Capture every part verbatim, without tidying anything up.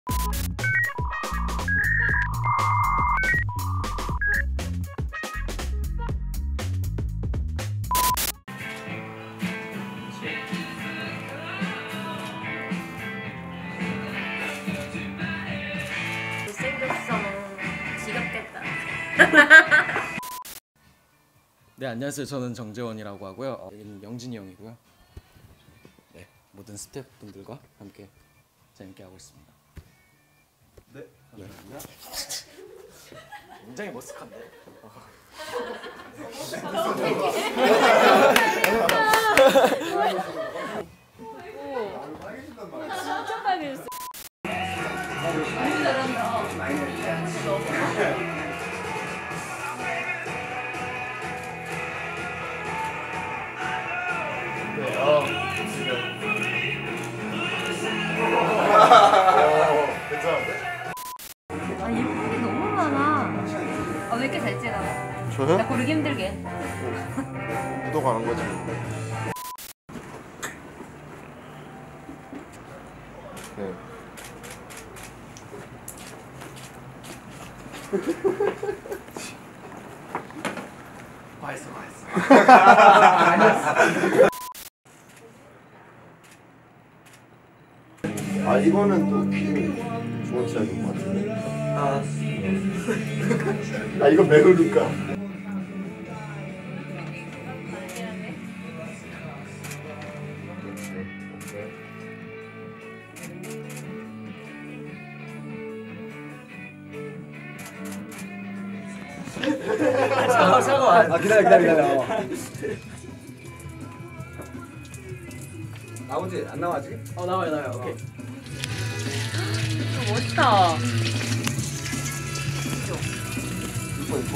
못생겼어. 지겹겠다. 네, 안녕하세요. 저는 정재원이라고 하고요. 어, 여기는 영진이 형이고요. 네, 모든 스태프분들과 함께 재밌게 하고 있습니다. 네, 감사합니다. 굉장히 머쓱한데. 진짜 빨개졌어. 네, 어, 괜찮은데? 아, 예쁜 게 너무 많아. 아, 왜 이렇게 잘 찍어? 저요? 나 고르기 힘들게. 묻어가는 거지. 네. 맛있어, 맛있어. 아, 이거는 또 좋은 시작인 것 같은데. 아, 아, 이거 매우니까. 잠깐만, 잠깐만. 아 기다려 기다려 기다려. 나오지? 안 나와 아직? 어, 나와요, 나와요. 오케이. 이거 멋있다. 이뻐, 이뻐.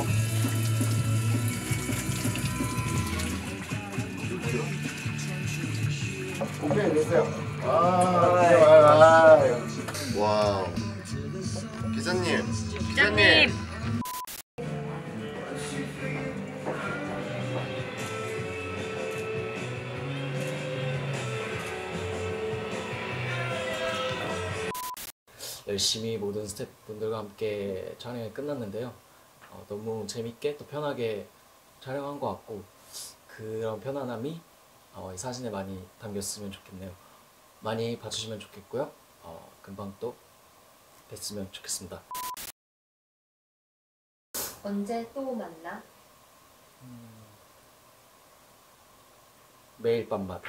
오케이, 됐어요. 아, 아, 와우. 기자님. 기자님. 열심히 모든 스태프분들과 함께 촬영이 끝났는데요. 어, 너무 재밌게 또 편하게 촬영한 것 같고 그런 편안함이 어, 이 사진에 많이 담겼으면 좋겠네요. 많이 봐주시면 좋겠고요. 어, 금방 또 뵀으면 좋겠습니다. 언제 또 만나? 매일 밤마다.